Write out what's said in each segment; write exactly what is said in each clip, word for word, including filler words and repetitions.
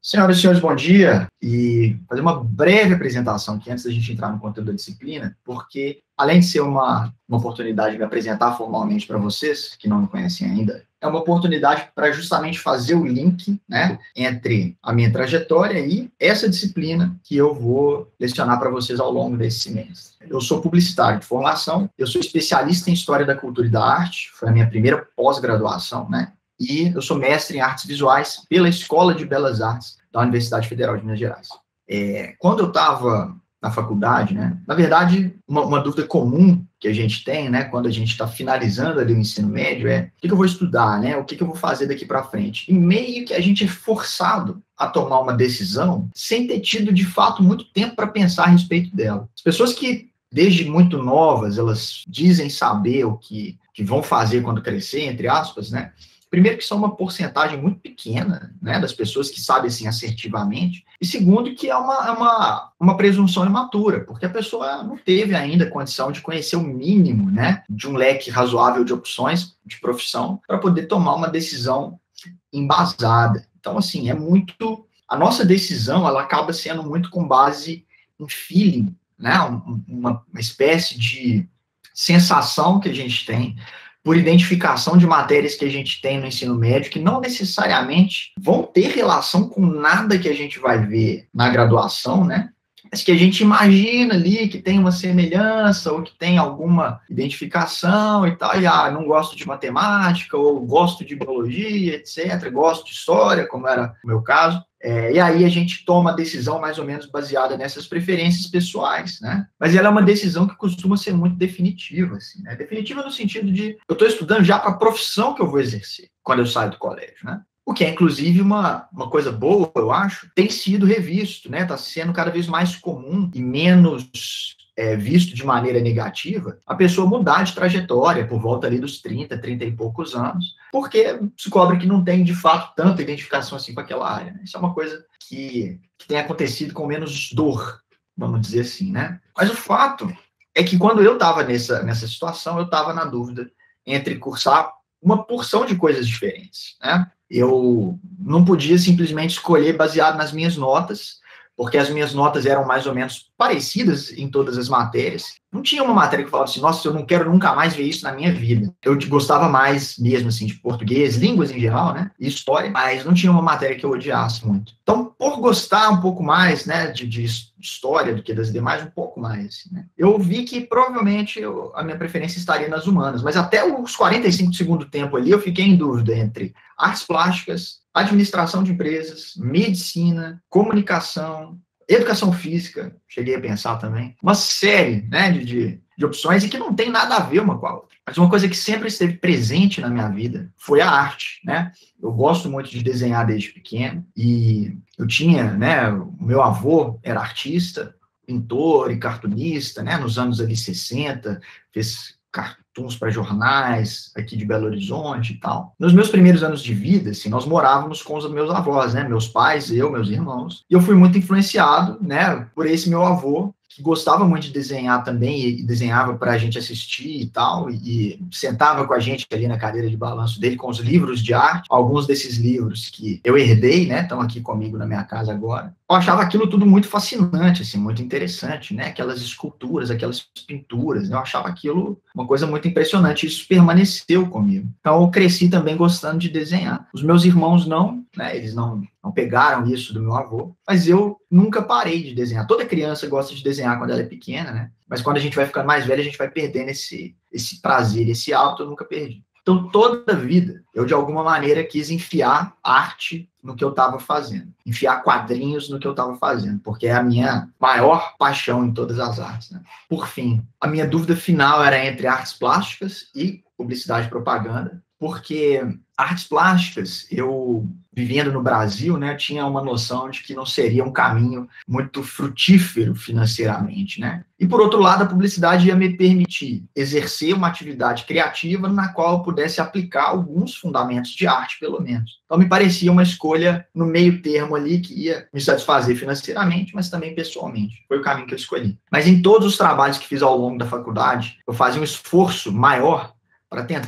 Senhoras e senhores, bom dia. E fazer uma breve apresentação aqui antes da gente entrar no conteúdo da disciplina, porque além de ser uma, uma oportunidade de me apresentar formalmente para vocês, que não me conhecem ainda, é uma oportunidade para justamente fazer o link, né, entre a minha trajetória e essa disciplina que eu vou lecionar para vocês ao longo desse semestre. Eu sou publicitário de formação, eu sou especialista em História da Cultura e da Arte, foi a minha primeira pós-graduação, né? E eu sou mestre em artes visuais pela Escola de Belas Artes da Universidade Federal de Minas Gerais. É, quando eu estava na faculdade, né, na verdade, uma, uma dúvida comum que a gente tem, né, quando a gente está finalizando ali o ensino médio é o que, que eu vou estudar, né, o que, que eu vou fazer daqui para frente. E meio que a gente é forçado a tomar uma decisão sem ter tido, de fato, muito tempo para pensar a respeito dela. As pessoas que, desde muito novas, elas dizem saber o que, que vão fazer quando crescer, entre aspas, né, primeiro, que são uma porcentagem muito pequena, né, das pessoas que sabem assim assertivamente, e segundo, que é uma, uma, uma presunção imatura, porque a pessoa não teve ainda condição de conhecer o mínimo, né, de um leque razoável de opções de profissão para poder tomar uma decisão embasada. Então, assim, é muito... A nossa decisão, ela acaba sendo muito com base em feeling, né, uma, uma espécie de sensação que a gente tem por identificação de matérias que a gente tem no ensino médio, que não necessariamente vão ter relação com nada que a gente vai ver na graduação, né? Mas que a gente imagina ali que tem uma semelhança ou que tem alguma identificação e tal, e ah, não gosto de matemática, ou gosto de biologia, etcétera, gosto de história, como era o meu caso. É, e aí a gente toma a decisão mais ou menos baseada nessas preferências pessoais, né? Mas ela é uma decisão que costuma ser muito definitiva, assim, né? Definitiva no sentido de eu estou estudando já para a profissão que eu vou exercer quando eu saio do colégio, né? O que é, inclusive, uma, uma coisa boa, eu acho, tem sido revisto, né? Está sendo cada vez mais comum e menos é, visto de maneira negativa a pessoa mudar de trajetória por volta ali dos trinta, trinta e poucos anos, porque descobre que não tem, de fato, tanta identificação assim com aquela área, né? Isso é uma coisa que, que tem acontecido com menos dor, vamos dizer assim, né? Mas o fato é que quando eu estava nessa, nessa situação, eu estava na dúvida entre cursar uma porção de coisas diferentes, né? Eu não podia simplesmente escolher baseado nas minhas notas, porque as minhas notas eram mais ou menos parecidas em todas as matérias. Não tinha uma matéria que eu falava assim, nossa, eu não quero nunca mais ver isso na minha vida. Eu gostava mais mesmo, assim, de português, línguas em geral, né, e história, mas não tinha uma matéria que eu odiasse muito. Então, por gostar um pouco mais, né, de, de história do que das demais, um pouco mais, assim, né, eu vi que provavelmente eu, a minha preferência estaria nas humanas, mas até os quarenta e cinco do segundo tempo ali, eu fiquei em dúvida entre artes plásticas, administração de empresas, medicina, comunicação, educação física, cheguei a pensar também, uma série, né, de, de, de opções e que não tem nada a ver uma com a outra. Mas uma coisa que sempre esteve presente na minha vida foi a arte, né? Eu gosto muito de desenhar desde pequeno e eu tinha, né, o meu avô era artista, pintor e cartunista, né, nos anos ali sessenta, fez cartoons para jornais aqui de Belo Horizonte e tal. Nos meus primeiros anos de vida, assim, nós morávamos com os meus avós, né, meus pais, eu, meus irmãos, e eu fui muito influenciado, né, por esse meu avô, que gostava muito de desenhar também, e desenhava para a gente assistir e tal, e, e sentava com a gente ali na cadeira de balanço dele com os livros de arte, alguns desses livros que eu herdei, né, estão aqui comigo na minha casa agora. Eu achava aquilo tudo muito fascinante, assim, muito interessante, né, aquelas esculturas, aquelas pinturas, eu achava aquilo uma coisa muito impressionante, isso permaneceu comigo. Então eu cresci também gostando de desenhar. Os meus irmãos não, né, eles não, não pegaram isso do meu avô, mas eu nunca parei de desenhar. Toda criança gosta de desenhar quando ela é pequena, né, mas quando a gente vai ficando mais velho, a gente vai perdendo esse, esse prazer, esse hábito eu nunca perdi. Então, toda a vida, eu, de alguma maneira, quis enfiar arte no que eu estava fazendo. Enfiar quadrinhos no que eu estava fazendo, porque é a minha maior paixão em todas as artes, né? Por fim, a minha dúvida final era entre artes plásticas e publicidade e propaganda, porque artes plásticas, eu, vivendo no Brasil, né, tinha uma noção de que não seria um caminho muito frutífero financeiramente, né? E, por outro lado, a publicidade ia me permitir exercer uma atividade criativa na qual eu pudesse aplicar alguns fundamentos de arte, pelo menos. Então, me parecia uma escolha no meio termo ali que ia me satisfazer financeiramente, mas também pessoalmente. Foi o caminho que eu escolhi. Mas em todos os trabalhos que fiz ao longo da faculdade, eu fazia um esforço maior para tentar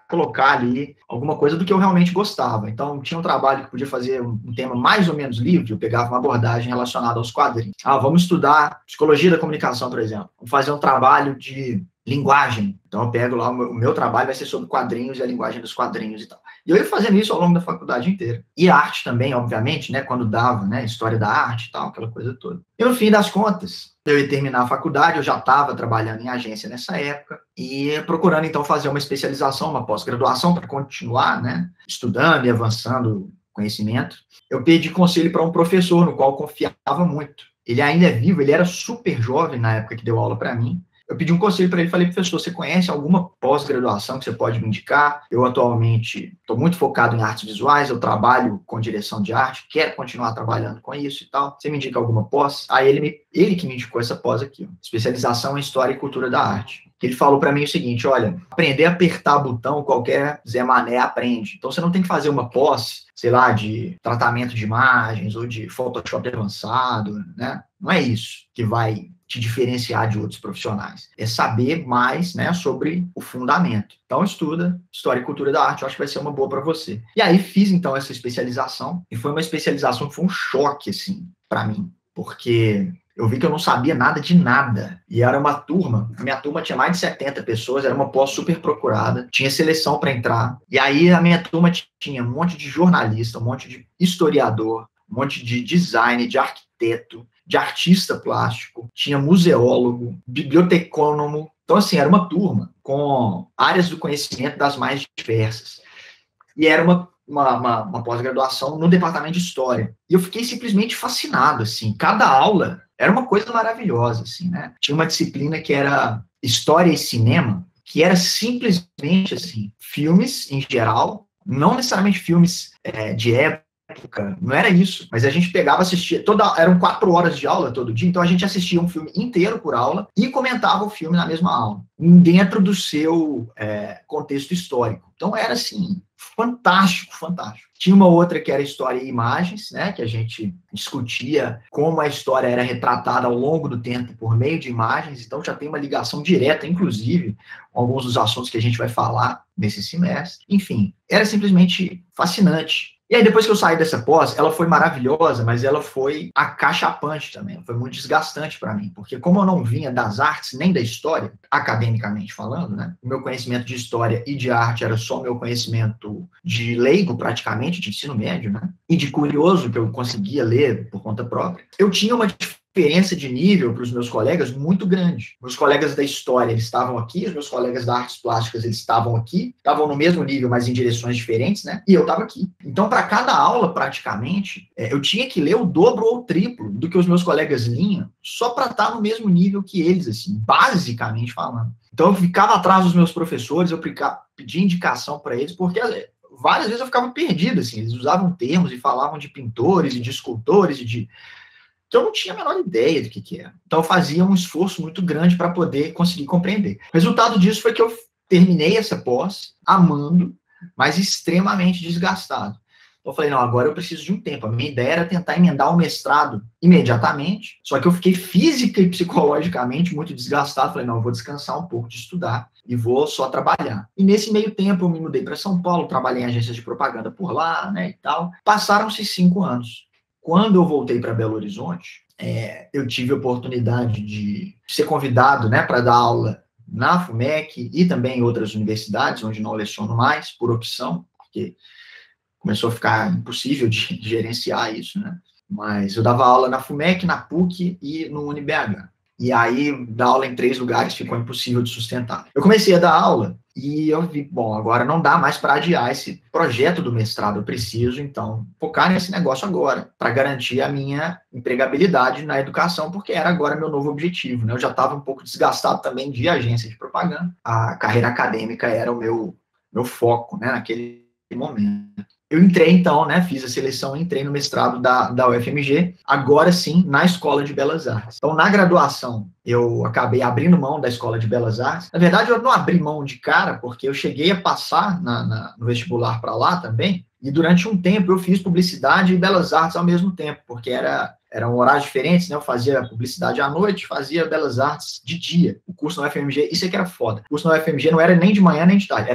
colocar ali alguma coisa do que eu realmente gostava. Então, tinha um trabalho que podia fazer um, um tema mais ou menos livre, eu pegava uma abordagem relacionada aos quadrinhos. Ah, vamos estudar psicologia da comunicação, por exemplo. Vamos fazer um trabalho de linguagem. Então, eu pego lá, o meu, o meu trabalho vai ser sobre quadrinhos e a linguagem dos quadrinhos e tal. E eu ia fazendo isso ao longo da faculdade inteira. E arte também, obviamente, né, quando dava, né, história da arte e tal, aquela coisa toda. E no fim das contas, eu ia terminar a faculdade, eu já estava trabalhando em agência nessa época, e procurando, então, fazer uma especialização, uma pós-graduação, para continuar, né, estudando e avançando conhecimento. Eu pedi conselho para um professor, no qual eu confiava muito. Ele ainda é vivo, ele era super jovem na época que deu aula para mim. Eu pedi um conselho para ele, falei, professor, você conhece alguma pós-graduação que você pode me indicar? Eu atualmente estou muito focado em artes visuais, eu trabalho com direção de arte, quero continuar trabalhando com isso e tal. Você me indica alguma pós? Aí ele, me, ele que me indicou essa pós aqui, ó, especialização em História e Cultura da Arte. Ele falou para mim o seguinte, olha, aprender a apertar botão, qualquer Zé Mané aprende. Então você não tem que fazer uma pós, sei lá, de tratamento de imagens ou de Photoshop avançado, né? Não é isso que vai te diferenciar de outros profissionais. É saber mais, né, sobre o fundamento. Então, estuda História e Cultura da Arte, eu acho que vai ser uma boa para você. E aí, fiz, então, essa especialização, e foi uma especialização que foi um choque, assim, para mim, porque eu vi que eu não sabia nada de nada, e era uma turma, a minha turma tinha mais de setenta pessoas, era uma pós super procurada, tinha seleção para entrar, e aí a minha turma tinha um monte de jornalista, um monte de historiador, um monte de design, de arquiteto, de artista plástico, tinha museólogo, bibliotecônomo. Então, assim, era uma turma com áreas do conhecimento das mais diversas. E era uma, uma, uma, uma pós-graduação no departamento de História. E eu fiquei simplesmente fascinado, assim. Cada aula era uma coisa maravilhosa, assim, né? Tinha uma disciplina que era História e Cinema, que era simplesmente, assim, filmes em geral, não necessariamente filmes é, de época, época, não era isso, mas a gente pegava, assistia, toda, eram quatro horas de aula todo dia, então a gente assistia um filme inteiro por aula e comentava o filme na mesma aula, dentro do seu é, contexto histórico. Então era assim, fantástico, fantástico. Tinha uma outra que era História e Imagens, né, que a gente discutia como a história era retratada ao longo do tempo por meio de imagens, então já tem uma ligação direta, inclusive, com alguns dos assuntos que a gente vai falar nesse semestre. Enfim, era simplesmente fascinante. E aí, depois que eu saí dessa pós, ela foi maravilhosa, mas ela foi acachapante também, foi muito desgastante para mim, porque como eu não vinha das artes nem da história, academicamente falando, né, o meu conhecimento de história e de arte era só meu conhecimento de leigo, praticamente, de ensino médio, né, e de curioso, que eu conseguia ler por conta própria, eu tinha uma diferença de nível para os meus colegas muito grande. Meus colegas da história, eles estavam aqui, os meus colegas da artes plásticas, eles estavam aqui, estavam no mesmo nível, mas em direções diferentes, né? E eu estava aqui. Então, para cada aula, praticamente, é, eu tinha que ler o dobro ou o triplo do que os meus colegas liam, só para estar no mesmo nível que eles, assim, basicamente falando. Então, eu ficava atrás dos meus professores, eu pedia indicação para eles, porque várias vezes eu ficava perdido, assim, eles usavam termos e falavam de pintores e de escultores e de... que eu não tinha a menor ideia do que, que era. Então, eu fazia um esforço muito grande para poder conseguir compreender. O resultado disso foi que eu terminei essa pós amando, mas extremamente desgastado. Então, eu falei, não, agora eu preciso de um tempo. A minha ideia era tentar emendar o mestrado imediatamente, só que eu fiquei física e psicologicamente muito desgastado. Falei, não, eu vou descansar um pouco de estudar e vou só trabalhar. E nesse meio tempo, eu me mudei para São Paulo, trabalhei em agências de propaganda por lá, né, e tal. Passaram-se cinco anos. Quando eu voltei para Belo Horizonte, é, eu tive a oportunidade de ser convidado, né, para dar aula na FUMEC e também em outras universidades, onde não leciono mais, por opção, porque começou a ficar impossível de, de gerenciar isso, né? Mas eu dava aula na FUMEC, na PUC e no U N B H. E aí, dar aula em três lugares ficou impossível de sustentar. Eu comecei a dar aula e eu vi, bom, agora não dá mais para adiar esse projeto do mestrado, eu preciso, então, focar nesse negócio agora, para garantir a minha empregabilidade na educação, porque era agora meu novo objetivo, né? Eu já estava um pouco desgastado também de agência de propaganda, a carreira acadêmica era o meu, meu foco, né, naquele momento. Eu entrei, então, né, fiz a seleção, entrei no mestrado da, da U F M G, agora sim, na Escola de Belas Artes. Então, na graduação, eu acabei abrindo mão da Escola de Belas Artes. Na verdade, eu não abri mão de cara, porque eu cheguei a passar na, na, no vestibular para lá também, e durante um tempo eu fiz publicidade e Belas Artes ao mesmo tempo, porque era... eram horários diferentes, né? Eu fazia publicidade à noite, fazia Belas Artes de dia. O curso na U F M G, isso é que era foda. O curso na U F M G não era nem de manhã nem de tarde, era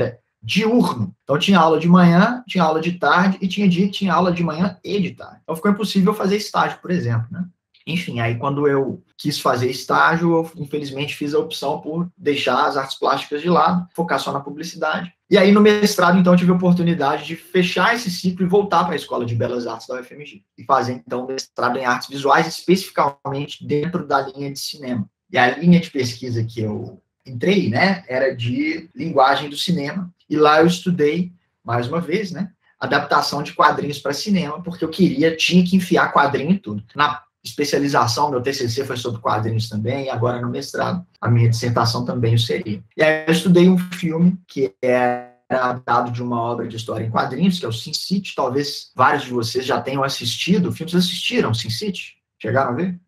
diurno. Então tinha aula de manhã, tinha aula de tarde e tinha dia que tinha aula de manhã e de tarde. Então ficou impossível fazer estágio, por exemplo, né? Enfim, aí quando eu quis fazer estágio, eu infelizmente fiz a opção por deixar as artes plásticas de lado, focar só na publicidade. E aí no mestrado, então, eu tive a oportunidade de fechar esse ciclo e voltar para a Escola de Belas Artes da U F M G. E fazer, então, mestrado em artes visuais, especificamente dentro da linha de cinema. E a linha de pesquisa que eu entrei, né, era de linguagem do cinema. E lá eu estudei, mais uma vez, né, adaptação de quadrinhos para cinema, porque eu queria, tinha que enfiar quadrinho em tudo. Na especialização, meu T C C foi sobre quadrinhos também, e agora no mestrado, a minha dissertação também o seria. E aí eu estudei um filme que é adaptado de uma obra de história em quadrinhos, que é o Sin City. Talvez vários de vocês já tenham assistido. Filmes assistiram Sin City? Chegaram a ver?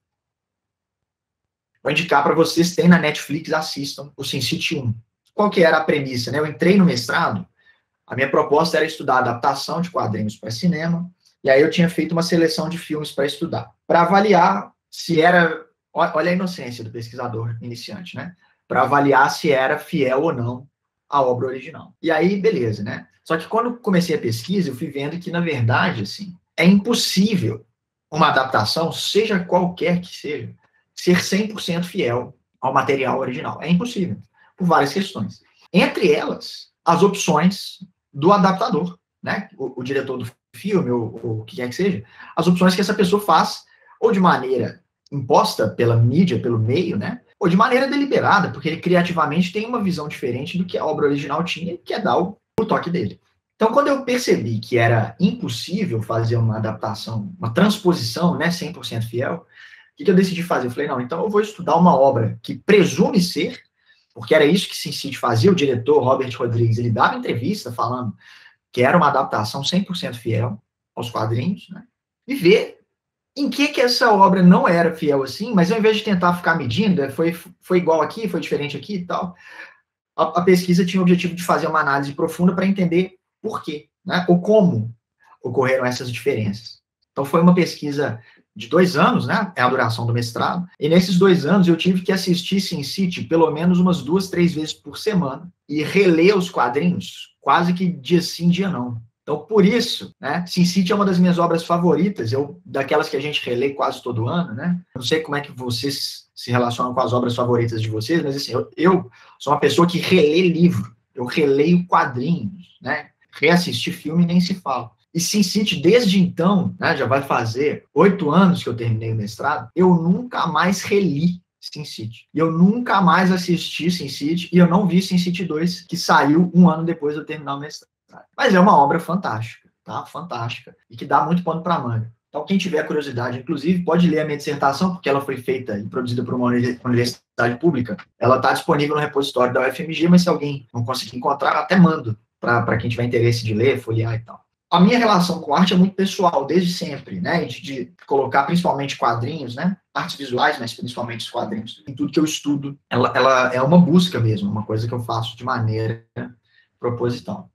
Vou indicar para vocês, tem na Netflix, assistam o Sin City um. Qual que era a premissa, né? Eu entrei no mestrado, a minha proposta era estudar adaptação de quadrinhos para cinema, e aí eu tinha feito uma seleção de filmes para estudar, para avaliar se era, olha a inocência do pesquisador iniciante, né? Para avaliar se era fiel ou não à obra original. E aí, beleza, né? Só que quando comecei a pesquisa, eu fui vendo que, na verdade, assim, é impossível uma adaptação, seja qualquer que seja, ser cem por cento fiel ao material original. É impossível, por várias questões. Entre elas, as opções do adaptador, né? O, o diretor do filme, ou, ou o que quer que seja, as opções que essa pessoa faz, ou de maneira imposta pela mídia, pelo meio, né? Ou de maneira deliberada, porque ele criativamente tem uma visão diferente do que a obra original tinha, que é dar o, o toque dele. Então, quando eu percebi que era impossível fazer uma adaptação, uma transposição, né, cem por cento fiel, o que, que eu decidi fazer? Eu falei, não, então eu vou estudar uma obra que presume ser, porque era isso que Sin City fazia, o diretor Robert Rodrigues, ele dava entrevista falando que era uma adaptação cem por cento fiel aos quadrinhos, né? E ver em que que essa obra não era fiel assim, mas ao invés de tentar ficar medindo, foi, foi igual aqui, foi diferente aqui e tal, a, a pesquisa tinha o objetivo de fazer uma análise profunda para entender por quê, né? Ou como ocorreram essas diferenças. Então foi uma pesquisa de dois anos, né? É a duração do mestrado. E nesses dois anos eu tive que assistir Sin City pelo menos umas duas, três vezes por semana e reler os quadrinhos quase que dia sim, dia não. Então, por isso, né, Sin City é uma das minhas obras favoritas, eu, daquelas que a gente relê quase todo ano, né? Não sei como é que vocês se relacionam com as obras favoritas de vocês, mas assim, eu, eu sou uma pessoa que relê livro, eu releio quadrinhos, né? Reassistir filme nem se fala. E Sin City, desde então, né, já vai fazer oito anos que eu terminei o mestrado, eu nunca mais reli Sin City. E eu nunca mais assisti Sin City, e eu não vi Sin City dois, que saiu um ano depois de eu terminar o mestrado. Mas é uma obra fantástica, tá? Fantástica. E que dá muito pano para manga. Então, quem tiver curiosidade, inclusive, pode ler a minha dissertação, porque ela foi feita e produzida por uma universidade pública. Ela está disponível no repositório da U F M G, mas se alguém não conseguir encontrar, eu até mando para quem tiver interesse de ler, folhear e tal. A minha relação com arte é muito pessoal, desde sempre, né? De, de colocar principalmente quadrinhos, né? Artes visuais, mas principalmente os quadrinhos. Em tudo que eu estudo, ela, ela é uma busca mesmo, uma coisa que eu faço de maneira proposital.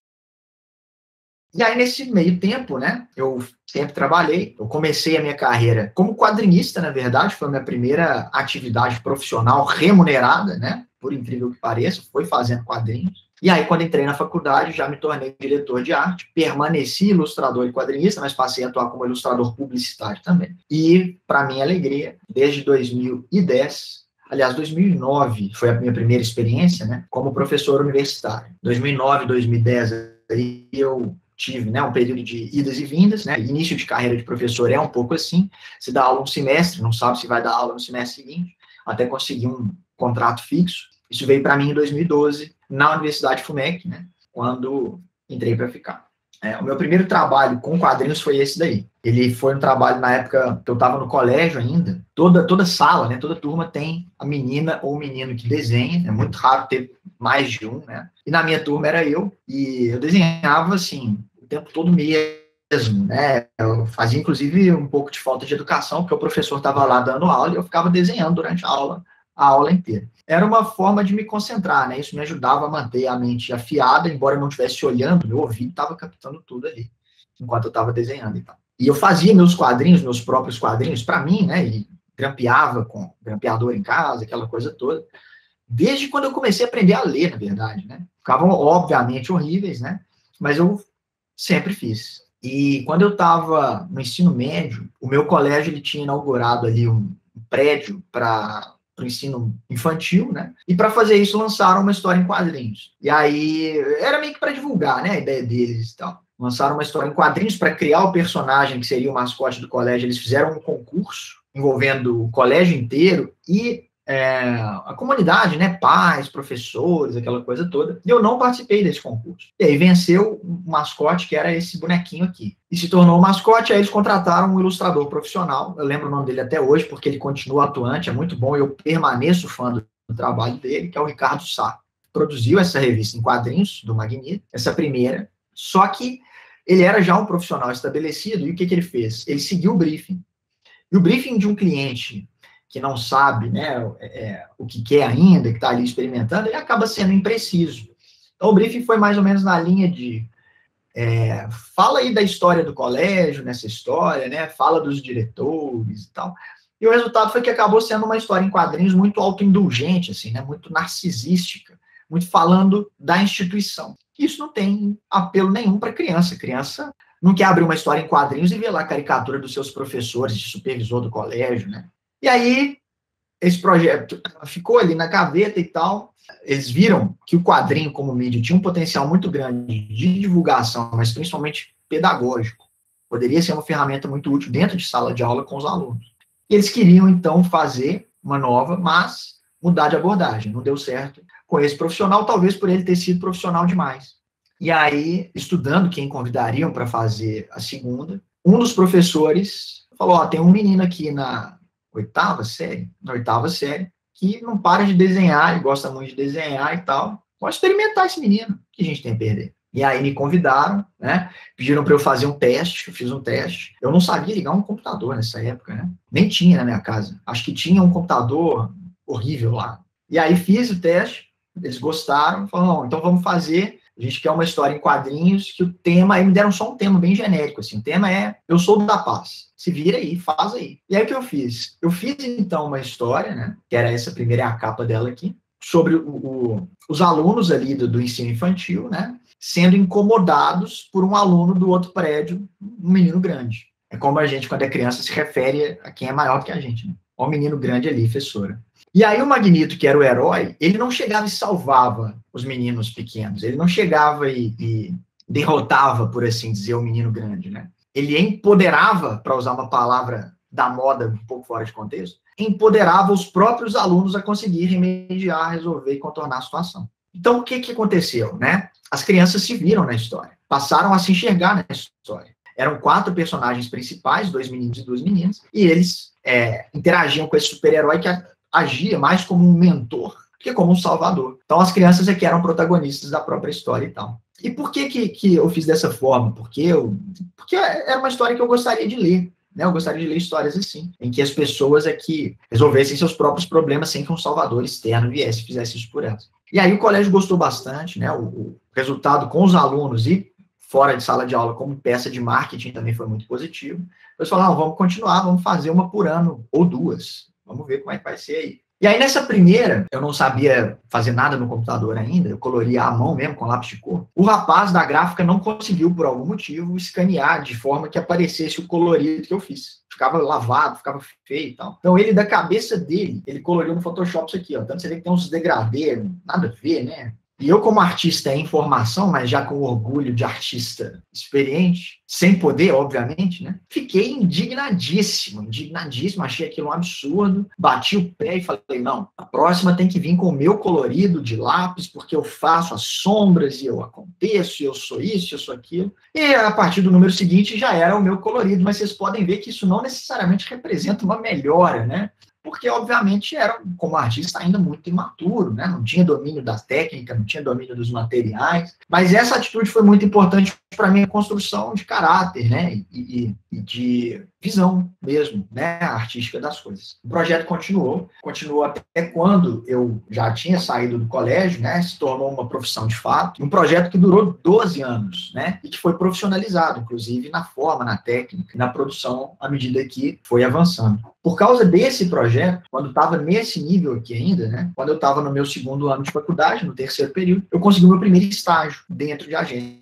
E aí, nesse meio tempo, né, eu sempre trabalhei, eu comecei a minha carreira como quadrinista, na verdade, foi a minha primeira atividade profissional remunerada, né, por incrível que pareça, foi fazendo quadrinhos. E aí, quando entrei na faculdade, já me tornei diretor de arte, permaneci ilustrador e quadrinista, mas passei a atuar como ilustrador publicitário também. E, para minha alegria, desde dois mil e dez, aliás, dois mil e nove foi a minha primeira experiência, né, como professor universitário. dois mil e nove, dois mil e dez, aí eu tive, né, um período de idas e vindas, né, início de carreira de professor é um pouco assim, você dá aula um semestre, não sabe se vai dar aula no semestre seguinte, até conseguir um contrato fixo. Isso veio para mim em dois mil e doze, na Universidade FUMEC, né, quando entrei para ficar. É, o meu primeiro trabalho com quadrinhos foi esse daí. Ele foi um trabalho na época que eu estava no colégio ainda. Toda, toda sala, né, toda turma tem a menina ou o menino que desenha. É muito raro ter mais de um, né? E na minha turma era eu. E eu desenhava, assim, o tempo todo mesmo, né? Eu fazia, inclusive, um pouco de falta de educação, porque o professor estava lá dando aula e eu ficava desenhando durante a aula, a aula inteira. Era uma forma de me concentrar, né? Isso me ajudava a manter a mente afiada, embora eu não estivesse olhando, meu ouvido estava captando tudo ali, enquanto eu estava desenhando e tal. E eu fazia meus quadrinhos, meus próprios quadrinhos, para mim, né? E grampeava com grampeador em casa, aquela coisa toda. desde quando eu comecei a aprender a ler, na verdade, né? Ficavam, obviamente, horríveis, né? Mas eu sempre fiz. E quando eu estava no ensino médio, o meu colégio ele tinha inaugurado ali um prédio para o ensino infantil, né? E para fazer isso lançaram uma história em quadrinhos. E aí era meio que para divulgar, né, a ideia deles e tal. Lançaram uma história em quadrinhos para criar o personagem que seria o mascote do colégio. Eles fizeram um concurso envolvendo o colégio inteiro e é, a comunidade, né, pais, professores, aquela coisa toda. E eu não participei desse concurso. E aí venceu o mascote, que era esse bonequinho aqui. E se tornou o mascote, aí eles contrataram um ilustrador profissional. Eu lembro o nome dele até hoje, porque ele continua atuante, é muito bom, eu permaneço fã do, do trabalho dele, que é o Ricardo Sá. Produziu essa revista em quadrinhos, do Magneto, essa primeira, só que ele era já um profissional estabelecido, e o que, que ele fez? Ele seguiu o briefing. E o briefing de um cliente que não sabe, né, é, o que quer ainda, que está ali experimentando, ele acaba sendo impreciso. Então, o briefing foi mais ou menos na linha de é, fala aí da história do colégio, nessa história, né, fala dos diretores e tal. E o resultado foi que acabou sendo uma história em quadrinhos muito autoindulgente, assim, né, muito narcisística, muito falando da instituição. Isso não tem apelo nenhum para criança. Criança não quer abrir uma história em quadrinhos e ver lá a caricatura dos seus professores, de supervisor do colégio, né? E aí, esse projeto ficou ali na gaveta e tal. Eles viram que o quadrinho, como mídia, tinha um potencial muito grande de divulgação, mas principalmente pedagógico. Poderia ser uma ferramenta muito útil dentro de sala de aula com os alunos. E eles queriam, então, fazer uma nova, mas mudar de abordagem. Não deu certo com esse profissional, talvez por ele ter sido profissional demais. E aí, estudando quem convidariam para fazer a segunda, um dos professores falou, ó, tem um menino aqui na oitava série, na oitava série, que não para de desenhar, ele gosta muito de desenhar e tal. Pode experimentar esse menino, o que a gente tem a perder? E aí me convidaram, né? Pediram para eu fazer um teste, eu fiz um teste. Eu não sabia ligar um computador nessa época, né? Nem tinha na minha casa. Acho que tinha um computador horrível lá. E aí fiz o teste, eles gostaram, falaram, não, então vamos fazer, a gente quer uma história em quadrinhos, que o tema, aí me deram só um tema bem genérico, assim, o tema é, eu sou da paz, se vira aí, faz aí. E aí o que eu fiz? Eu fiz, então, uma história, né, que era essa primeira, é a capa dela aqui, sobre o, o, os alunos ali do, do ensino infantil, né, sendo incomodados por um aluno do outro prédio, um menino grande. É como a gente, quando é criança, se refere a quem é maior que a gente, né? Ó, o menino grande ali, professora. E aí o Magneto, que era o herói, ele não chegava e salvava os meninos pequenos, ele não chegava e, e derrotava, por assim dizer, o menino grande, né? Ele empoderava, para usar uma palavra da moda um pouco fora de contexto, empoderava os próprios alunos a conseguir remediar, resolver e contornar a situação. Então, o que, que aconteceu, né? As crianças se viram na história, passaram a se enxergar na história. Eram quatro personagens principais, dois meninos e duas meninas, e eles é, interagiam com esse super-herói que agia mais como um mentor que como um salvador. Então, as crianças é que eram protagonistas da própria história e tal. E por que que, que eu fiz dessa forma? Porque, eu, porque era uma história que eu gostaria de ler. Né? Eu gostaria de ler histórias assim, em que as pessoas é que resolvessem seus próprios problemas sem que um salvador externo viesse e fizesse isso por elas. E aí o colégio gostou bastante, né? O, o resultado com os alunos e fora de sala de aula como peça de marketing também foi muito positivo. Eles falaram, vamos continuar, vamos fazer uma por ano, ou duas. Vamos ver como é que vai ser aí. E aí, nessa primeira, eu não sabia fazer nada no computador ainda, eu coloria à mão mesmo, com lápis de cor. O rapaz da gráfica não conseguiu, por algum motivo, escanear de forma que aparecesse o colorido que eu fiz. Ficava lavado, ficava feio e tal. Então, ele, da cabeça dele, ele coloriu no Photoshop isso aqui, ó. Tanto você vê que tem uns degradê, nada a ver, né? E eu, como artista em formação, mas já com orgulho de artista experiente, sem poder, obviamente, né? Fiquei indignadíssimo, indignadíssimo, achei aquilo um absurdo, bati o pé e falei, não, a próxima tem que vir com o meu colorido de lápis, porque eu faço as sombras e eu aconteço, e eu sou isso, eu sou aquilo. E a partir do número seguinte já era o meu colorido, mas vocês podem ver que isso não necessariamente representa uma melhora, né? Porque, obviamente, era, como artista, ainda muito imaturo, né? Não tinha domínio da técnica, não tinha domínio dos materiais, mas essa atitude foi muito importante para mim, é construção de caráter, né, e, e, e de visão mesmo, né, artística das coisas. O projeto continuou, continuou até quando eu já tinha saído do colégio, né, se tornou uma profissão de fato, um projeto que durou doze anos, né, e que foi profissionalizado, inclusive na forma, na técnica, na produção, à medida que foi avançando. Por causa desse projeto, quando estava nesse nível aqui ainda, né, quando eu estava no meu segundo ano de faculdade, no terceiro período, eu consegui o meu primeiro estágio dentro de agência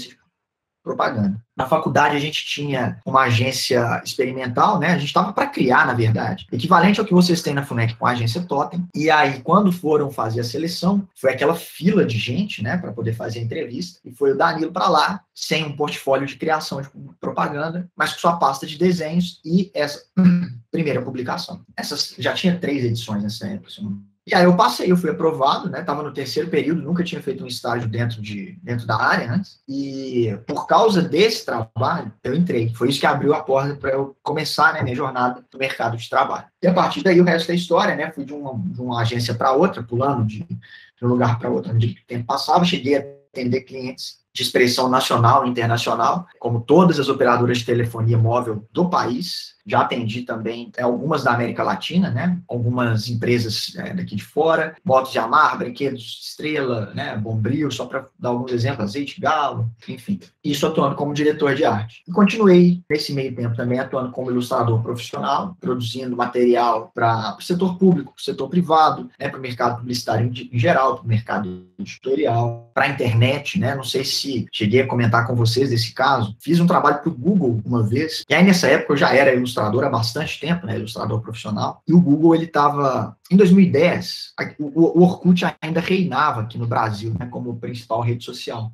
propaganda. Na faculdade a gente tinha uma agência experimental, né? A gente estava para criar, na verdade, equivalente ao que vocês têm na FUNEC com a agência Totem. E aí, quando foram fazer a seleção, foi aquela fila de gente, né, para poder fazer a entrevista, e foi o Danilo para lá, sem um portfólio de criação de propaganda, mas com sua pasta de desenhos e essa primeira publicação. Essas já tinha três edições nessa época, se não. E aí eu passei, eu fui aprovado, né? Estava no terceiro período, nunca tinha feito um estágio dentro, de, dentro da área antes. E por causa desse trabalho, eu entrei. Foi isso que abriu a porta para eu começar, né, minha jornada no mercado de trabalho. E a partir daí o resto da história, né? Fui de uma, de uma agência para outra, pulando de, de um lugar para outro, onde o tempo passava. Cheguei a atender clientes de expressão nacional e internacional, como todas as operadoras de telefonia móvel do país. Já atendi também é, algumas da América Latina, né? Algumas empresas é, daqui de fora, Motos de Amar, Brinquedos Estrela, né? Bombril, só para dar alguns exemplos, Azeite Galo, enfim. Isso atuando como diretor de arte. E continuei, nesse meio tempo também, atuando como ilustrador profissional, produzindo material para o setor público, para o setor privado, né? Para o mercado publicitário em, em geral, para o mercado editorial, para a internet, né? Não sei se cheguei a comentar com vocês desse caso. Fiz um trabalho para o Google uma vez, e aí nessa época eu já era ilustrador ilustrador há bastante tempo, né, ilustrador profissional, e o Google, ele estava, em dois mil e dez, o, o Orkut ainda reinava aqui no Brasil, né, como principal rede social,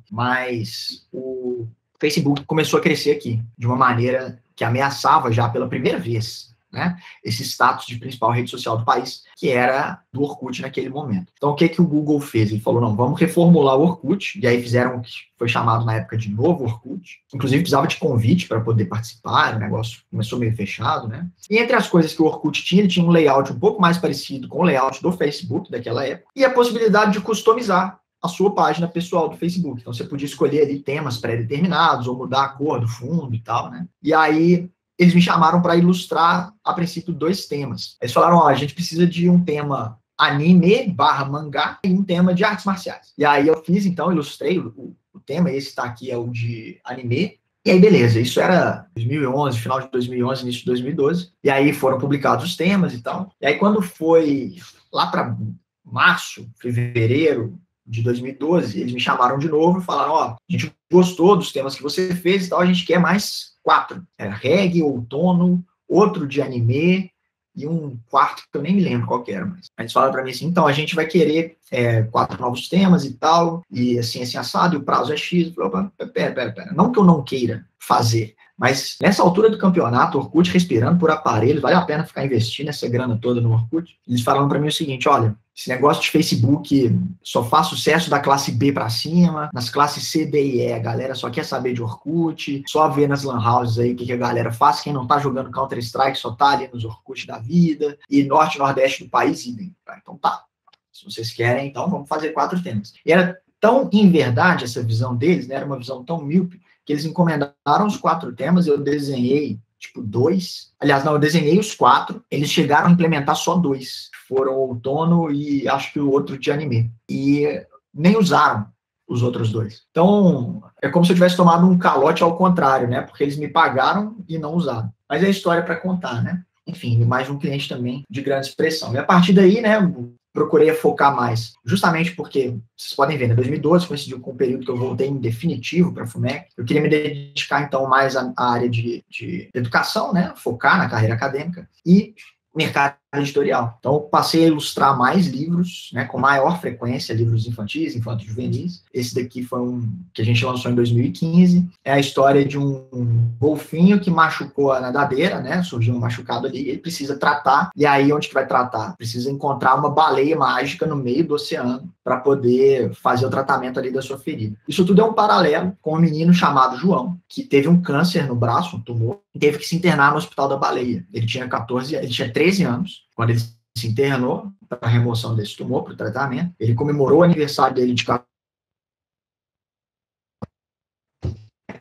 mas o Facebook começou a crescer aqui, de uma maneira que ameaçava já pela primeira vez, né, esse status de principal rede social do país, que era do Orkut naquele momento. Então, o que que o Google fez? Ele falou, não, vamos reformular o Orkut, e aí fizeram o que foi chamado na época de novo Orkut, inclusive precisava de convite para poder participar, o negócio começou meio fechado, né? E entre as coisas que o Orkut tinha, ele tinha um layout um pouco mais parecido com o layout do Facebook daquela época, e a possibilidade de customizar a sua página pessoal do Facebook. Então, você podia escolher ali temas pré-determinados, ou mudar a cor do fundo e tal, né? E aí eles me chamaram para ilustrar, a princípio, dois temas. Eles falaram, ó, a gente precisa de um tema anime barra mangá e um tema de artes marciais. E aí eu fiz, então, ilustrei o, o tema, esse tá aqui é o de anime. E aí, beleza, isso era dois mil e onze, final de dois mil e onze, início de dois mil e doze. E aí foram publicados os temas e tal. E aí, quando foi lá para março, fevereiro de dois mil e doze, eles me chamaram de novo e falaram, ó, a gente gostou dos temas que você fez e tal, a gente quer mais quatro. Era reggae, outono, outro de anime e um quarto que eu nem me lembro qual que era. Mas eles falaram para mim assim, então a gente vai querer é, quatro novos temas e tal, e assim, assim, assado, e o prazo é X. Eu falei, opa, pera, pera, pera. Não que eu não queira fazer, mas nessa altura do campeonato, Orkut respirando por aparelhos, vale a pena ficar investindo essa grana toda no Orkut? Eles falaram para mim o seguinte, olha, esse negócio de Facebook só faz sucesso da classe B para cima, nas classes C, D e E, a galera só quer saber de Orkut, só vê nas lan houses aí o que, que a galera faz, quem não tá jogando Counter-Strike só tá ali nos Orkut da vida, e norte e nordeste do país, idem. Então tá, se vocês querem, então vamos fazer quatro temas. E era tão em verdade essa visão deles, né, era uma visão tão míope, que eles encomendaram os quatro temas, eu desenhei, tipo, dois. Aliás, não, eu desenhei os quatro, eles chegaram a implementar só dois. Foram outono e acho que o outro de anime. E nem usaram os outros dois. Então, é como se eu tivesse tomado um calote ao contrário, né? Porque eles me pagaram e não usaram. Mas é história para contar, né? Enfim, mais um cliente também de grande expressão. E a partir daí, né, procurei focar mais, justamente porque, vocês podem ver, em né, dois mil e doze coincidiu com o período que eu voltei em definitivo para a FUMEC, eu queria me dedicar, então, mais à, à área de, de educação, né, focar na carreira acadêmica, e mercado editorial. Então, eu passei a ilustrar mais livros, né, com maior frequência, livros infantis, infantos juvenis. Esse daqui foi um que a gente lançou em dois mil e quinze. É a história de um, um golfinho que machucou a nadadeira, né, surgiu um machucado ali, ele precisa tratar. E aí, onde que vai tratar? Precisa encontrar uma baleia mágica no meio do oceano para poder fazer o tratamento ali da sua ferida. Isso tudo é um paralelo com um menino chamado João, que teve um câncer no braço, um tumor, e teve que se internar no Hospital da Baleia. Ele tinha quatorze, ele tinha treze anos, quando ele se internou para a remoção desse tumor, para o tratamento. Ele comemorou o aniversário dele de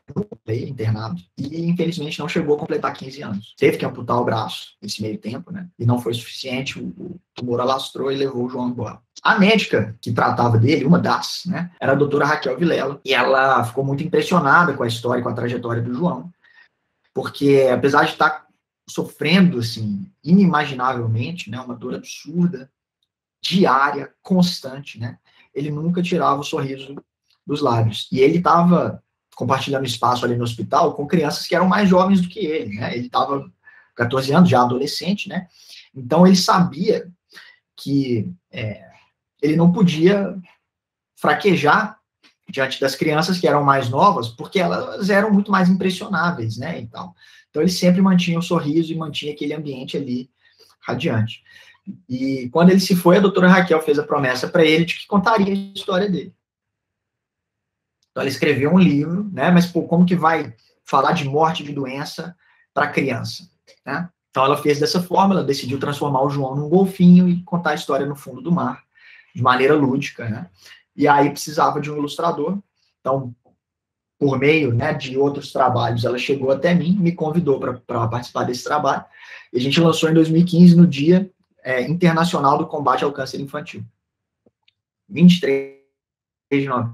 internado, e infelizmente não chegou a completar quinze anos. Teve que amputar o braço nesse meio tempo, né? E não foi suficiente, o, o tumor alastrou e levou o João embora. A médica que tratava dele, uma das, né, era a doutora Raquel Vilela, e ela ficou muito impressionada com a história, com a trajetória do João, porque apesar de estar sofrendo, assim, inimaginavelmente, né, uma dor absurda, diária, constante, né, ele nunca tirava o sorriso dos lábios. E ele estava compartilhando espaço ali no hospital com crianças que eram mais jovens do que ele, né? Ele estava com quatorze anos, já adolescente, né? Então ele sabia que é, ele não podia fraquejar diante das crianças que eram mais novas, porque elas eram muito mais impressionáveis, né? E tal. Então ele sempre mantinha o sorriso e mantinha aquele ambiente ali radiante. E quando ele se foi, a doutora Raquel fez a promessa para ele de que contaria a história dele. Então, ela escreveu um livro, né? Mas, pô, como que vai falar de morte, de doença para criança, né? Então, ela fez dessa forma, ela decidiu transformar o João num golfinho e contar a história no fundo do mar, de maneira lúdica, né? E aí precisava de um ilustrador. Então, por meio, né, de outros trabalhos, ela chegou até mim, me convidou para participar desse trabalho, e a gente lançou em dois mil e quinze, no Dia é, Internacional do Combate ao Câncer Infantil. vinte e três de novembro.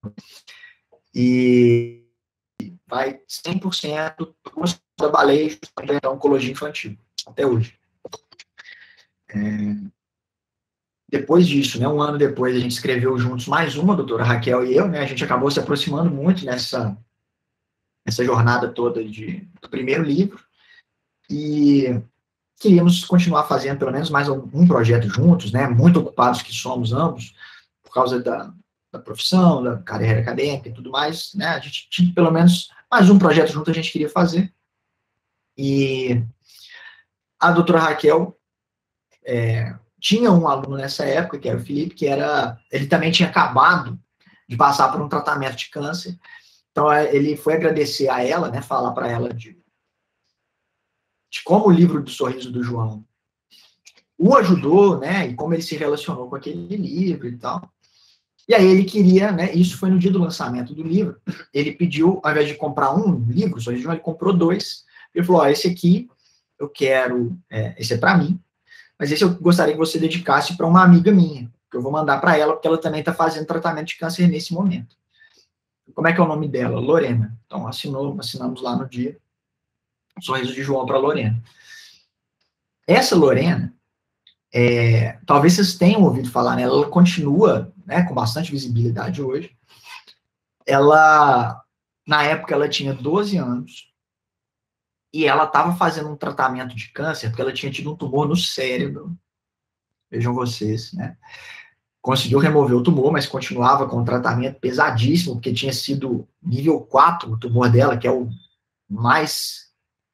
E vai cem por cento do que eu trabalhei na oncologia infantil, até hoje. É, depois disso, né, um ano depois, a gente escreveu juntos mais uma, a doutora Raquel e eu, né, a gente acabou se aproximando muito nessa, nessa jornada toda de, do primeiro livro, e queríamos continuar fazendo pelo menos mais um projeto juntos, né, muito ocupados que somos ambos, por causa da, da profissão, da carreira acadêmica e tudo mais, né, a gente tinha pelo menos mais um projeto junto a gente queria fazer. E a doutora Raquel é, tinha um aluno nessa época, que era o Felipe, que era, ele também tinha acabado de passar por um tratamento de câncer, então ele foi agradecer a ela, né, falar para ela de, de como o livro do Sorriso do João o ajudou, né, e como ele se relacionou com aquele livro e tal. E aí ele queria, né, isso foi no dia do lançamento do livro, ele pediu, ao invés de comprar um livro, só ele comprou dois, ele falou, ó, esse aqui eu quero, é, esse é para mim, mas esse eu gostaria que você dedicasse para uma amiga minha, que eu vou mandar para ela, porque ela também está fazendo tratamento de câncer nesse momento. Como é que é o nome dela? Lorena. Então, assinou, assinamos lá no dia, Sorriso de João para Lorena. Essa Lorena, É, talvez vocês tenham ouvido falar nela, ela continua, né, com bastante visibilidade hoje. Ela, na época, ela tinha doze anos e ela estava fazendo um tratamento de câncer porque ela tinha tido um tumor no cérebro. Vejam vocês, né? Conseguiu remover o tumor, mas continuava com um tratamento pesadíssimo, porque tinha sido nível quatro o tumor dela, que é o mais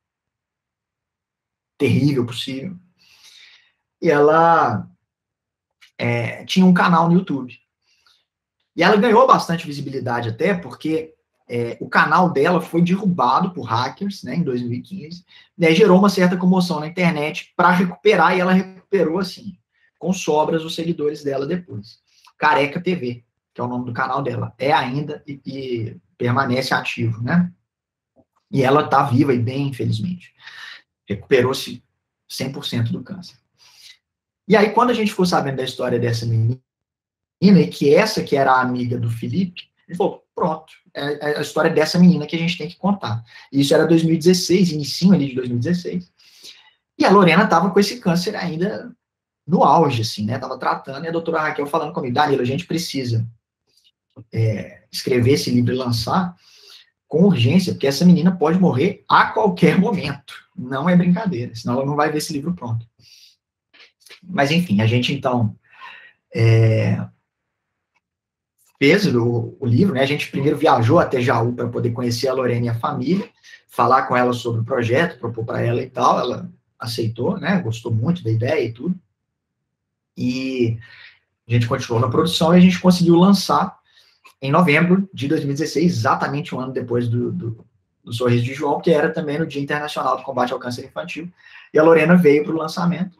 terrível possível. E ela é, tinha um canal no YouTube. E ela ganhou bastante visibilidade até, porque é, o canal dela foi derrubado por hackers, né, em dois mil e quinze, né, gerou uma certa comoção na internet para recuperar, e ela recuperou, assim, com sobras os seguidores dela depois. Careca T V, que é o nome do canal dela, é ainda e, e permanece ativo, né? E ela está viva e bem, infelizmente. Recuperou-se cem por cento do câncer. E aí, quando a gente ficou sabendo da história dessa menina, e que essa que era a amiga do Felipe, ele falou, pronto, é a história dessa menina que a gente tem que contar. E isso era dois mil e dezesseis, inicinho ali de dois mil e dezesseis. E a Lorena estava com esse câncer ainda no auge, assim, né? Estava tratando, e a doutora Raquel falando comigo, Danilo, a gente precisa é, escrever esse livro e lançar com urgência, porque essa menina pode morrer a qualquer momento. Não é brincadeira, senão ela não vai ver esse livro pronto. Mas, enfim, a gente, então, é, fez o, o livro, né? A gente primeiro viajou até Jaú para poder conhecer a Lorena e a família, falar com ela sobre o projeto, propor para ela e tal. Ela aceitou, né? Gostou muito da ideia e tudo. E a gente continuou na produção e a gente conseguiu lançar em novembro de dois mil e dezesseis, exatamente um ano depois do, do, do Sorriso de João, que era também no Dia Internacional do Combate ao Câncer Infantil. E a Lorena veio para o lançamento.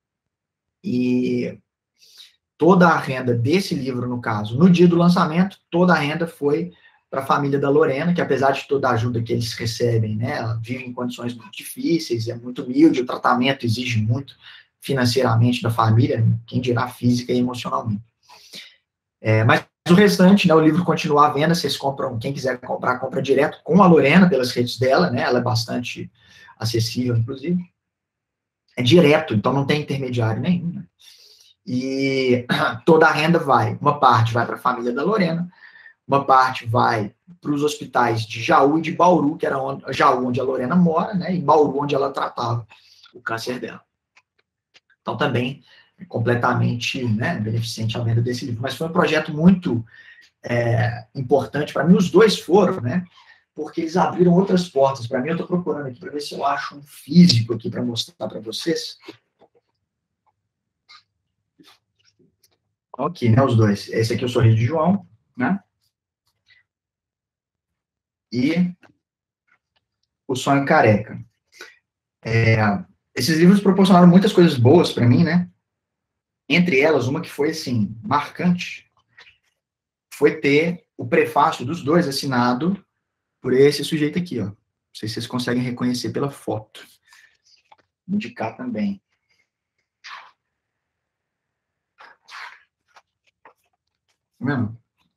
E toda a renda desse livro, no caso, no dia do lançamento, toda a renda foi para a família da Lorena, que apesar de toda a ajuda que eles recebem, né, ela vive em condições muito difíceis, é muito humilde, o tratamento exige muito financeiramente da família, quem dirá física e emocionalmente. É, mas o restante, né, o livro continua à venda, vocês compram, quem quiser comprar, compra direto com a Lorena, pelas redes dela, né, ela é bastante acessível, inclusive. É direto, então não tem intermediário nenhum, né? E toda a renda vai, uma parte vai para a família da Lorena, uma parte vai para os hospitais de Jaú e de Bauru, que era onde, Jaú, onde a Lorena mora, né, e Bauru, onde ela tratava o câncer dela. Então, também é completamente, né, beneficente a venda desse livro. Mas foi um projeto muito é, importante para mim, os dois foram, né, porque eles abriram outras portas para mim. Eu estou procurando aqui para ver se eu acho um físico aqui para mostrar para vocês. Aqui, né, os dois. Esse aqui é o Sorriso de João, né, e O Sonho Careca. É, esses livros proporcionaram muitas coisas boas para mim, né? Entre elas, uma que foi, assim, marcante, foi ter o prefácio dos dois assinado por esse sujeito aqui, ó. Não sei se vocês conseguem reconhecer pela foto. Vou indicar também. Não.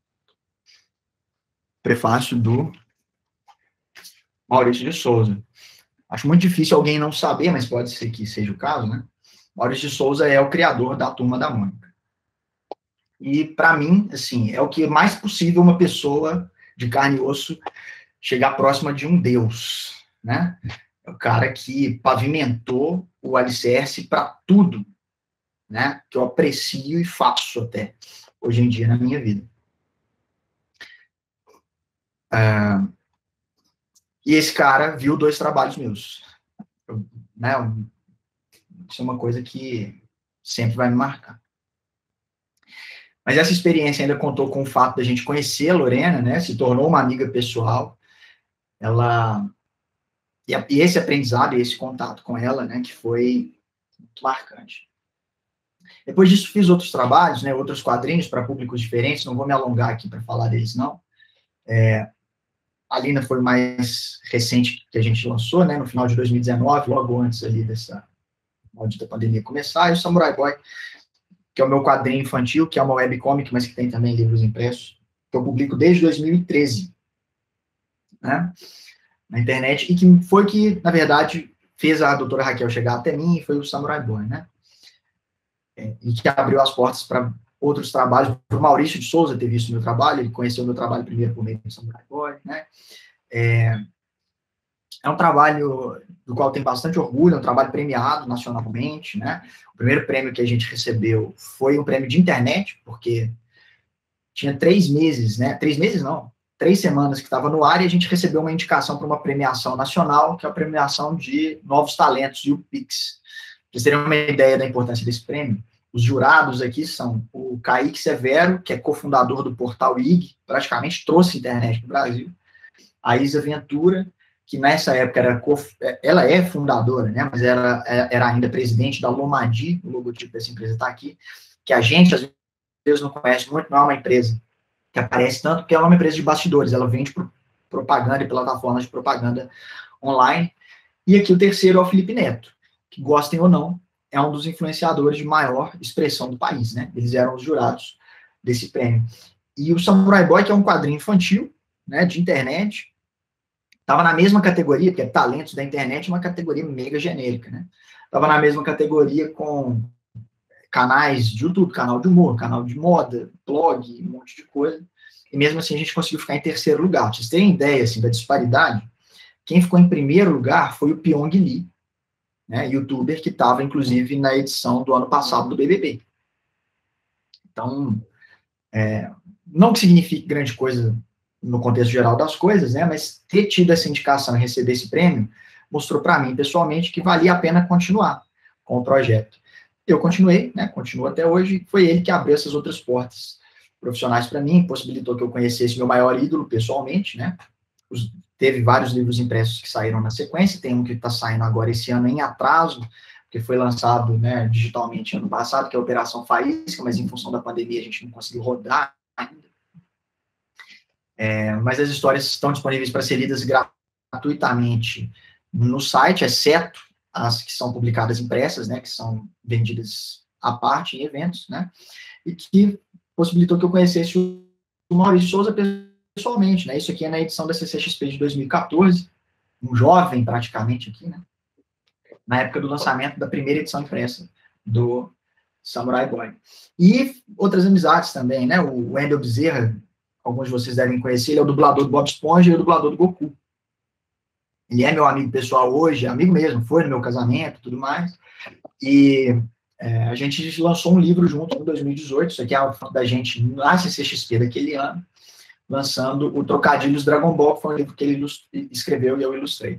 Prefácio do Maurício de Souza. Acho muito difícil alguém não saber, mas pode ser que seja o caso, né? Maurício de Souza é o criador da Turma da Mônica. E, para mim, assim, é o que mais possível uma pessoa de carne e osso chegar próxima de um deus, né? É o cara que pavimentou o alicerce para tudo, né? Que eu aprecio e faço até hoje em dia na minha vida. Ah, e esse cara viu dois trabalhos meus. Eu, né? Isso é uma coisa que sempre vai me marcar. Mas essa experiência ainda contou com o fato da gente conhecer a Lorena, né? Se tornou uma amiga pessoal. Ela e, a, e esse aprendizado e esse contato com ela, né? Que foi muito marcante. Depois disso, fiz outros trabalhos, né? Outros quadrinhos para públicos diferentes. Não vou me alongar aqui para falar deles, não. É, a Lina foi o mais recente que a gente lançou, né? No final de dois mil e dezenove, logo antes ali dessa maldita pandemia começar. E o Samurai Boy, que é o meu quadrinho infantil, que é uma webcomic, mas que tem também livros impressos, que eu publico desde dois mil e treze, né, na internet, e que foi que, na verdade, fez a doutora Raquel chegar até mim, e foi o Samurai Boy, né, é, e que abriu as portas para outros trabalhos, para o Maurício de Souza ter visto o meu trabalho, ele conheceu o meu trabalho primeiro por meio do Samurai Boy, né, é, é um trabalho do qual tem bastante orgulho, é um trabalho premiado nacionalmente, né? O primeiro prêmio que a gente recebeu foi um prêmio de internet, porque tinha três meses, né? Três meses não, três semanas que estava no ar e a gente recebeu uma indicação para uma premiação nacional, que é a premiação de novos talentos e o Pix. Para vocês terem uma ideia da importância desse prêmio, os jurados aqui são o Kaique Severo, que é cofundador do portal I G, praticamente trouxe internet para o Brasil, a Isa Ventura, que nessa época era, ela é fundadora, né, mas era, era ainda presidente da Lomadi, o logotipo dessa empresa está aqui, que a gente, às vezes, não conhece muito, não é uma empresa que aparece tanto, porque ela é uma empresa de bastidores, ela vende propaganda e plataformas de propaganda online. E aqui o terceiro é o Felipe Neto, que, gostem ou não, é um dos influenciadores de maior expressão do país, né, eles eram os jurados desse prêmio. E o Samurai Boy, que é um quadrinho infantil, né, de internet, estava na mesma categoria, porque é talentos da internet, uma categoria mega genérica, né? Estava na mesma categoria com canais de YouTube, canal de humor, canal de moda, blog, um monte de coisa. E mesmo assim a gente conseguiu ficar em terceiro lugar. Pra vocês terem ideia assim, da disparidade, quem ficou em primeiro lugar foi o Pyong Lee, né, youtuber que estava, inclusive, na edição do ano passado do B B B. Então, é, não que signifique grande coisa no contexto geral das coisas, né, mas ter tido essa indicação e receber esse prêmio mostrou para mim, pessoalmente, que valia a pena continuar com o projeto. Eu continuei, né, continuo até hoje, foi ele que abriu essas outras portas profissionais para mim, possibilitou que eu conhecesse meu maior ídolo pessoalmente, né, Os, teve vários livros impressos que saíram na sequência, tem um que está saindo agora esse ano em atraso, que foi lançado, né, digitalmente ano passado, que é a Operação Faísca, mas em função da pandemia a gente não conseguiu rodar ainda. É, mas as histórias estão disponíveis para ser lidas gratuitamente no site, exceto as que são publicadas impressas, né, que são vendidas à parte em eventos, né, e que possibilitou que eu conhecesse o Maurício Souza pessoalmente, né, isso aqui é na edição da C C X P de dois mil e quatorze, um jovem praticamente aqui, né, na época do lançamento da primeira edição impressa do Samurai Boy. E outras amizades também, né, o Wendel Bezerra, alguns de vocês devem conhecer, ele é o dublador do Bob Esponja e o dublador do Goku. Ele é meu amigo pessoal hoje, amigo mesmo, foi no meu casamento e tudo mais. E é, a gente lançou um livro junto em dois mil e dezoito, isso aqui é a foto da gente na C C X P daquele ano, lançando o Trocadilhos Dragon Ball, que foi um livro que ele escreveu e eu ilustrei.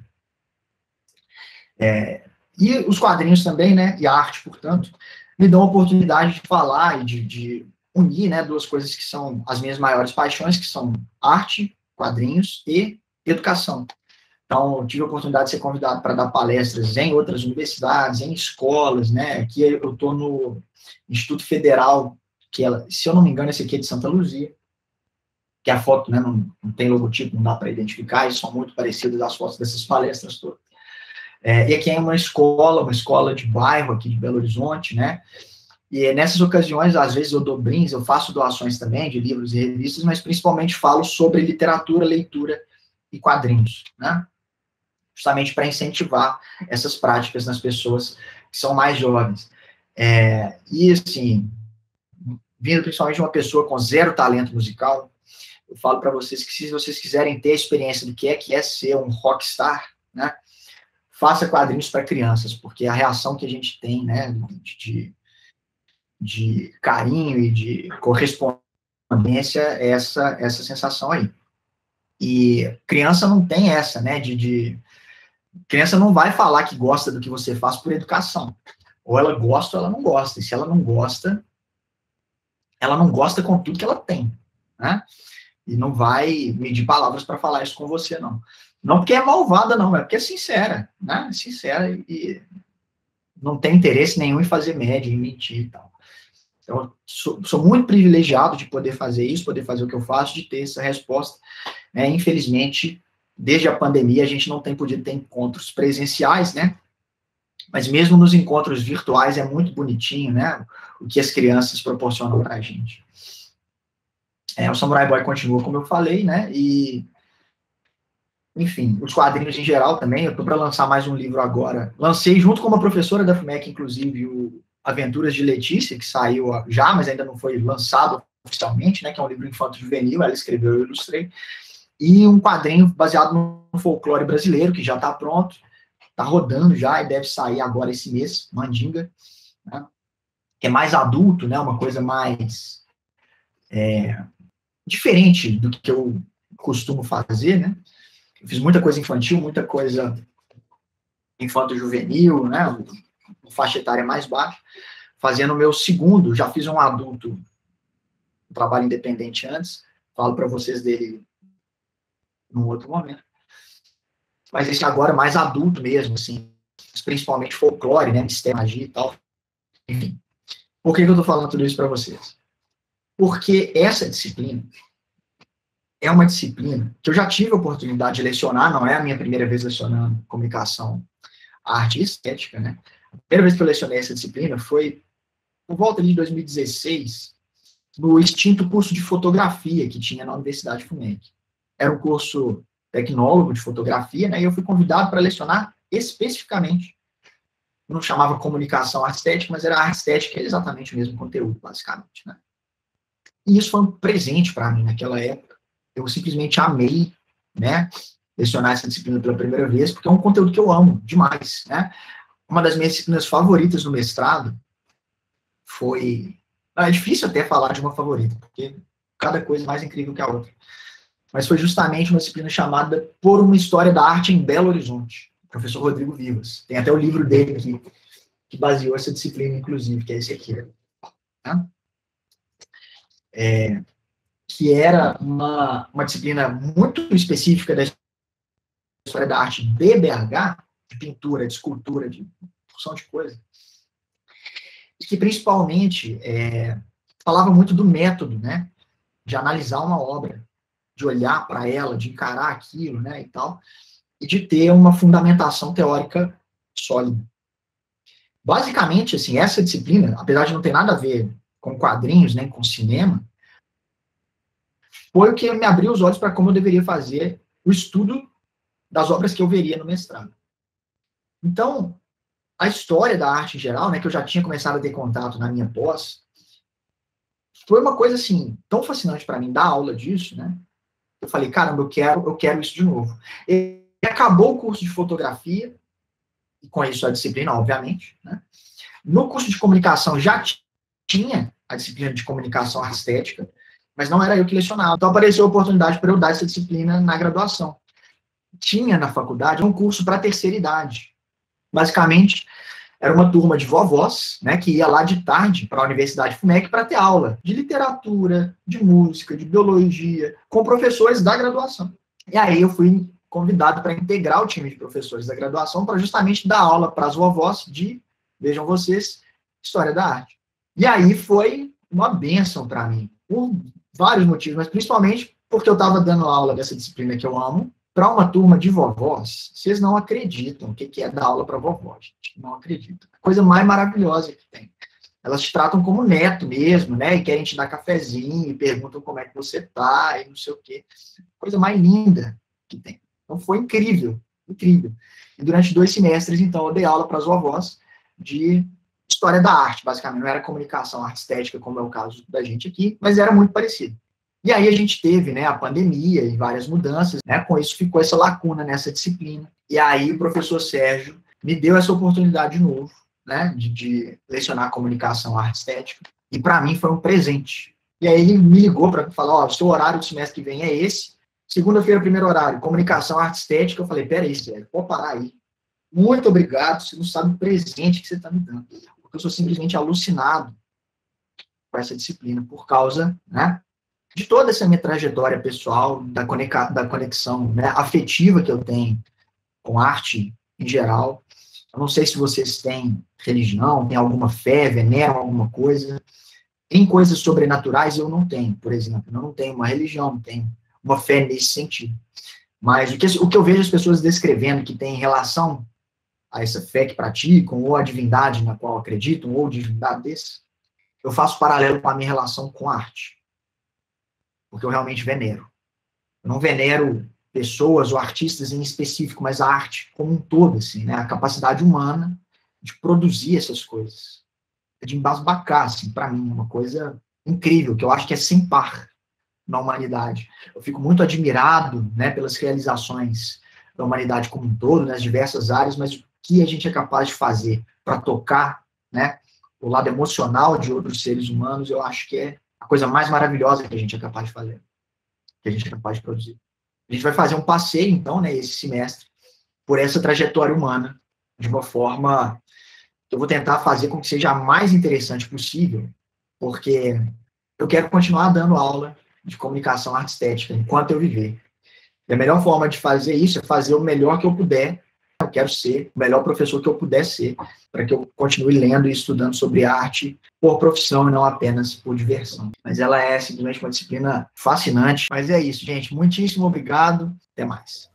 É, e os quadrinhos também, né, e a arte, portanto, me dão a oportunidade de falar e de, de unir, né, duas coisas que são as minhas maiores paixões, que são arte, quadrinhos e educação. Então, eu tive a oportunidade de ser convidado para dar palestras em outras universidades, em escolas, né? Aqui eu estou no Instituto Federal, que é, se eu não me engano, esse aqui é de Santa Luzia, que a foto, né, não, não tem logotipo, não dá para identificar, e são muito parecidas as fotos dessas palestras todas. É, e aqui é uma escola, uma escola de bairro aqui de Belo Horizonte, né? E nessas ocasiões, às vezes eu dou brindes, eu faço doações também de livros e revistas, mas principalmente falo sobre literatura, leitura e quadrinhos, né? Justamente para incentivar essas práticas nas pessoas que são mais jovens. É, e, assim, vindo principalmente de uma pessoa com zero talento musical, eu falo para vocês que se vocês quiserem ter a experiência do que é, que é ser um rockstar, né, faça quadrinhos para crianças, porque a reação que a gente tem, né, de, de carinho e de correspondência é essa, essa sensação aí. E criança não tem essa, né, de... de criança não vai falar que gosta do que você faz por educação. Ou ela gosta ou ela não gosta. E se ela não gosta, ela não gosta com tudo que ela tem, né? E não vai medir palavras para falar isso com você, não. Não porque é malvada, não, é porque é sincera, né? Sincera e não tem interesse nenhum em fazer média, em mentir e tal. Então, sou, sou muito privilegiado de poder fazer isso, poder fazer o que eu faço, de ter essa resposta. É, infelizmente, desde a pandemia, a gente não tem podido ter encontros presenciais, né? Mas mesmo nos encontros virtuais é muito bonitinho, né? O que as crianças proporcionam para a gente. É, o Samurai Boy continua, como eu falei, né? E, enfim, os quadrinhos em geral também. Eu estou para lançar mais um livro agora. Lancei junto com uma professora da F M E C, inclusive, o Aventuras de Letícia, que saiu já, mas ainda não foi lançado oficialmente, né? Que é um livro infanto-juvenil. Ela escreveu, eu ilustrei. E um quadrinho baseado no folclore brasileiro, que já está pronto, está rodando já e deve sair agora esse mês, Mandinga, né? Que é mais adulto, né? Uma coisa mais é, diferente do que eu costumo fazer, né? Eu fiz muita coisa infantil, muita coisa infanto-juvenil, né? Uma faixa etária mais baixa. Fazendo o meu segundo, já fiz um adulto, um trabalho independente antes, falo para vocês dele num outro momento. Mas esse agora mais adulto mesmo, assim, principalmente folclore, né, mistério, magia e tal. Enfim, por que, que eu estou falando tudo isso para vocês? Porque essa disciplina é uma disciplina que eu já tive a oportunidade de lecionar, não é a minha primeira vez lecionando comunicação, arte e estética, né? A primeira vez que eu lecionei essa disciplina foi por volta de dois mil e dezesseis, no extinto curso de fotografia que tinha na Universidade F U M E C. Era um curso tecnólogo de fotografia, né, e eu fui convidado para lecionar especificamente. Eu não chamava comunicação arte estética, mas era arte estética, é exatamente o mesmo conteúdo, basicamente, né. E isso foi um presente para mim naquela época. Eu simplesmente amei, né, lecionar essa disciplina pela primeira vez, porque é um conteúdo que eu amo demais, né. Uma das minhas disciplinas favoritas no mestrado foi... É difícil até falar de uma favorita, porque cada coisa é mais incrível que a outra. Mas foi justamente uma disciplina chamada Por uma História da Arte em Belo Horizonte, professor Rodrigo Vivas. Tem até o livro dele aqui, que baseou essa disciplina, inclusive, que é esse aqui. Né? É, que era uma, uma disciplina muito específica da história da arte de B H, de pintura, de escultura, de porção de coisa, e que principalmente é, falava muito do método, né, de analisar uma obra, de olhar para ela, de encarar aquilo, né, e tal, e de ter uma fundamentação teórica sólida. Basicamente, assim, essa disciplina, apesar de não ter nada a ver com quadrinhos, nem com cinema, foi o que me abriu os olhos para como eu deveria fazer o estudo das obras que eu veria no mestrado. Então, a história da arte em geral, né, que eu já tinha começado a ter contato na minha pós, foi uma coisa, assim, tão fascinante para mim, dar aula disso, né? Eu falei, caramba, eu quero, eu quero isso de novo. E acabou o curso de fotografia, e com isso a disciplina, obviamente, né? No curso de comunicação já tinha a disciplina de comunicação artística, mas não era eu que lecionava. Então apareceu a oportunidade para eu dar essa disciplina na graduação. Tinha na faculdade um curso para terceira idade. Basicamente, era uma turma de vovós, né, que ia lá de tarde para a Universidade FUMEC para ter aula de literatura, de música, de biologia, com professores da graduação. E aí eu fui convidado para integrar o time de professores da graduação para justamente dar aula para as vovós de, vejam vocês, História da Arte. E aí foi uma bênção para mim, por vários motivos, mas principalmente porque eu estava dando aula dessa disciplina que eu amo, para uma turma de vovós. Vocês não acreditam o que é dar aula para vovó, gente. Não acreditam. A coisa mais maravilhosa que tem. Elas te tratam como neto mesmo, né? E querem te dar cafezinho, e perguntam como é que você tá, e não sei o quê. Coisa mais linda que tem. Então foi incrível, incrível. E durante dois semestres, então, eu dei aula para as vovós de história da arte, basicamente. Não era comunicação arte estética, como é o caso da gente aqui, mas era muito parecido. E aí a gente teve, né, a pandemia e várias mudanças, né, com isso ficou essa lacuna nessa disciplina. E aí o professor Sérgio me deu essa oportunidade de novo, né, de, de lecionar comunicação arte estética, e para mim foi um presente. E aí ele me ligou para falar, ó, oh, o seu horário do semestre que vem é esse, segunda-feira, primeiro horário, comunicação arte estética. Eu falei, peraí, Sérgio, pode parar aí. Muito obrigado, você não sabe o presente que você está me dando, porque eu sou simplesmente alucinado com essa disciplina, por causa, né, de toda essa minha trajetória pessoal, da, coneca, da conexão, né, afetiva que eu tenho com arte em geral. Eu não sei se vocês têm religião, têm alguma fé, veneram alguma coisa. Em coisas sobrenaturais eu não tenho, por exemplo. Eu não tenho uma religião, não tenho uma fé nesse sentido. Mas o que, o que eu vejo as pessoas descrevendo que tem relação a essa fé que praticam, ou a divindade na qual acreditam, ou divindades, eu faço paralelo com a minha relação com a arte. Porque eu realmente venero. Eu não venero pessoas ou artistas em específico, mas a arte como um todo, assim, né? A capacidade humana de produzir essas coisas. De embasbacar, assim, para mim, uma coisa incrível, que eu acho que é sem par na humanidade. Eu fico muito admirado, né, pelas realizações da humanidade como um todo, nas diversas áreas, mas o que a gente é capaz de fazer para tocar, né, o lado emocional de outros seres humanos, eu acho que é a coisa mais maravilhosa que a gente é capaz de fazer, que a gente é capaz de produzir. A gente vai fazer um passeio, então, né, esse semestre, por essa trajetória humana, de uma forma que eu vou tentar fazer com que seja a mais interessante possível, porque eu quero continuar dando aula de comunicação arte estética enquanto eu viver. E a melhor forma de fazer isso é fazer o melhor que eu puder. Eu quero ser o melhor professor que eu puder ser, para que eu continue lendo e estudando sobre arte por profissão e não apenas por diversão. Mas ela é simplesmente uma disciplina fascinante. Mas é isso, gente. Muitíssimo obrigado. Até mais.